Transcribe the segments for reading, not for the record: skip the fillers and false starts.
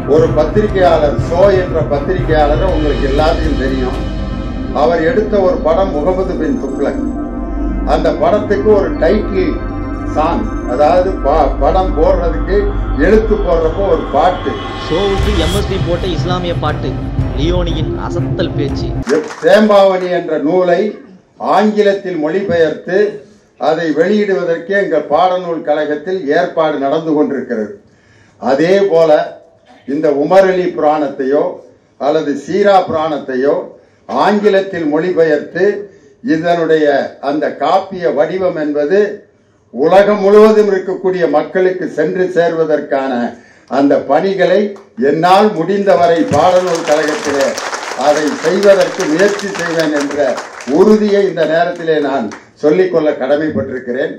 ஒரு பத்திரிகையாளர் சோ என்ற பத்திரிகையாளர் உங்களுக்கு எல்லாத்தையும் தெரியும். அவர் எடுத்த ஒரு படம் முகமது பின் துக்ளக். அந்த படத்துக்கு ஒரு டைட்டில் சாங், அதாவது படம் போடுறதுக்கு எழுத்து போடுறப்போ ஒரு பாட்டு. ஷோவுக்கு எம்எஸ்பி போட்ட இஸ்லாமிய பாட்டு லியோனியின் அசத்தல் பேச்சு. தேம்பாவணி என்ற நூலை ஆங்கிலத்தில் மொழிபெயர்த்து அதை வெளியிடுவதற்கு எங்கள் பாடநூல் கழகத்தில் ஏற்பாடு நடந்து கொண்டிருக்கிறது. அதே போல இந்த உமர் அலி புராணத்தையோ அல்லது சீரா புராணத்தையோ ஆங்கிலத்தில் மொழிபெயர்த்து இதனுடைய அந்த காப்பிய வடிவம் என்பது உலகம் முழுவதும் இருக்கக்கூடிய மக்களுக்கு சென்று சேர்வதற்கான அந்த பணிகளை என்னால் முடிந்தவரை பாடநூல் கழகத்திலே அதை செய்வதற்கு முயற்சி செய்வேன் என்ற உறுதியை இந்த நேரத்திலே நான் சொல்லிக்கொள்ள கடமைப்பட்டிருக்கிறேன்.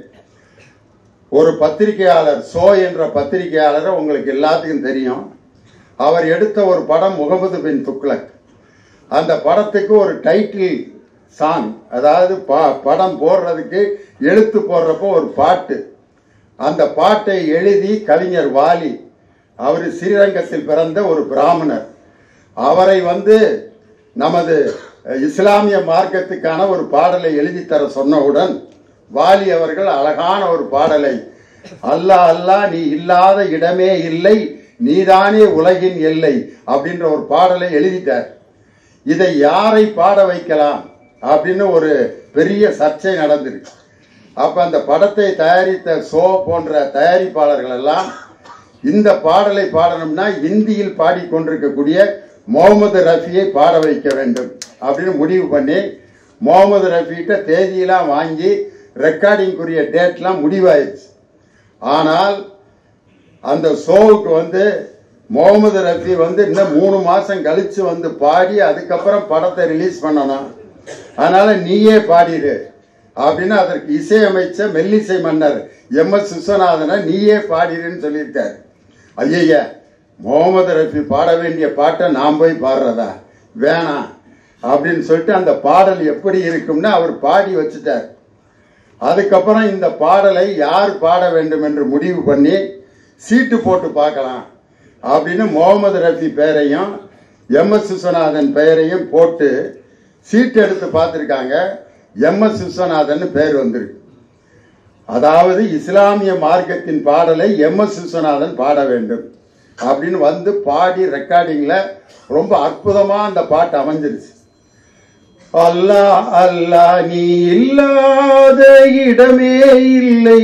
ஒரு பத்திரிகையாளர் சோ என்ற பத்திரிகையாளரை உங்களுக்கு எல்லாத்துக்கும் தெரியும். அவர் எடுத்த ஒரு படம் முகமது பின் துக்ளக். அந்த படத்துக்கு ஒரு டைட்டில் சாங், அதாவது படம் போடுறதுக்கு எழுத்து போடுறப்போ ஒரு பாட்டு. அந்த பாட்டை எழுதி கவிஞர் வாலி, அவர் ஸ்ரீரங்கத்தில் பிறந்த ஒரு பிராமணர். அவரை நமது இஸ்லாமிய மார்க்கத்துக்கான ஒரு பாடலை எழுதி தர சொன்னவுடன் வாலி அவர்கள் அழகான ஒரு பாடலை, அல்லாஹ் அல்லாஹ் நீ இல்லாத இடமே இல்லை, நீதானே உலகின் எல்லை அப்படின்ற ஒரு பாடலை எழுதிட்டார். இதை யாரை பாட வைக்கலாம் அப்படின்னு ஒரு பெரிய சர்ச்சை நடந்திருக்கு. அப்ப அந்த படத்தை தயாரித்த சோ போன்ற தயாரிப்பாளர்கள் எல்லாம் இந்த பாடலை பாடணும்னா இந்தியில் பாடிக்கொண்டிருக்கக்கூடிய முகமது ரஃபியை பாட வைக்க வேண்டும் அப்படின்னு முடிவு பண்ணி முகமது ரஃபிகிட்ட தேதியெல்லாம் வாங்கி ரெக்கார்டிங்குரிய டேட்லாம் முடிவாயிடுச்சு. ஆனால் அந்த ஷோவுக்கு முகமது ரஃபி இன்னும் 3 மாசம் கழிச்சு பாடி அதுக்கப்புறம் படத்தை ரிலீஸ் பண்ணணும், அதனால நீயே பாடிடு அப்படின்னு அதற்கு இசையமைச்ச மெல்லிசை மன்னர் எம்.எஸ். விஸ்வநாதனை நீயே பாடிடுன்னு சொல்லியிருக்காரு. ஐயா, முகமது ரஃபி பாட வேண்டிய பாட்டை நான் போய் பாடுறதா, வேணாம் அப்படின்னு சொல்லிட்டு அந்த பாடல் எப்படி இருக்கும்னு அவர் பாடி வச்சுட்டார். அதுக்கப்புறம் இந்த பாடலை யார் பாட வேண்டும் என்று முடிவு பண்ணி சீட்டு போட்டு பார்க்கலாம் அப்படின்னு முகமது ரஃபி பெயரையும் எம்.எஸ். விஸ்வநாதன் பெயரையும் போட்டு சீட்டு எடுத்து பார்த்துருக்காங்க. எம்.எஸ். விஸ்வநாதன் பெயர் வந்திருக்கு. அதாவது இஸ்லாமிய மார்க்கத்தின் பாடலை எம்.எஸ். விஸ்வநாதன் பாட வேண்டும் அப்படின்னு பாடி ரெக்கார்டிங்ல ரொம்ப அற்புதமா அந்த பாட்டு அமைஞ்சிருச்சு. அல்லாஹ் அல்லாஹ் நீ இல்லாத இடமே இல்லை,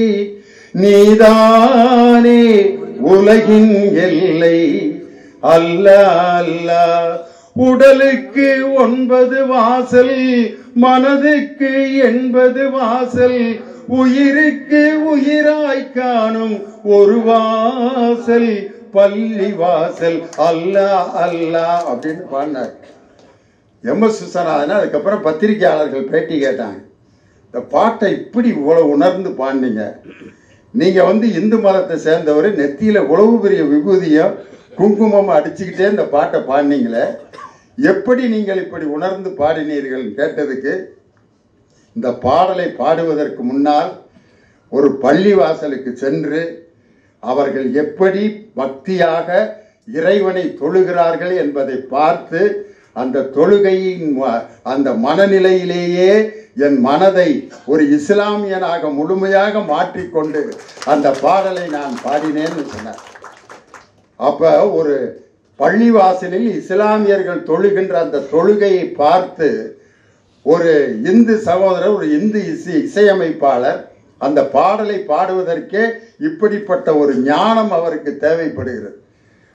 நீதானே உலகின் எல்லை, அல்லாஹ் அல்லாஹ் உடலுக்கு 9 வாசல், மனதுக்கு 80 வாசல், உயிருக்கு உயிராய் காணும் ஒரு வாசல் பள்ளி வாசல், அல்லாஹ் அல்லாஹ் அப்படின்னு பாடினார் எம்.எஸ். விஸ்வநாதன். அதுக்கப்புறம் பத்திரிகையாளர்கள் பேட்டி கேட்டாங்க, இந்த பாட்டை இப்படி இவ்வளவு உணர்ந்து பாடினீங்க, நீங்க இந்து மதத்தை சேர்ந்தவர், நெத்தியில இவ்வளவு பெரிய விபூதியும் குங்குமம் அடிச்சுக்கிட்டே இந்த பாட்டை பாடினீங்களே, எப்படி நீங்கள் இப்படி உணர்ந்து பாடினீர்கள் கேட்டதுக்கு, இந்த பாடலை பாடுவதற்கு முன்னால் ஒரு பள்ளி வாசலுக்கு சென்று அவர்கள் எப்படி பக்தியாக இறைவனை தொழுகிறார்கள் என்பதை பார்த்து அந்த தொழுகையின் அந்த மனநிலையிலேயே என் மனதை ஒரு இஸ்லாமியனாக முழுமையாக மாற்றிக்கொண்டு அந்த பாடலை நான் பாடினேன்னு சொன்னார். அப்ப ஒரு பள்ளிவாசலில் இஸ்லாமியர்கள் தொழுகின்ற அந்த தொழுகையை பார்த்து ஒரு இந்து சகோதரர், ஒரு இந்து இசையமைப்பாளர் அந்த பாடலை பாடுவதற்கே இப்படிப்பட்ட ஒரு ஞானம் அவருக்கு தேவைப்படுகிறது.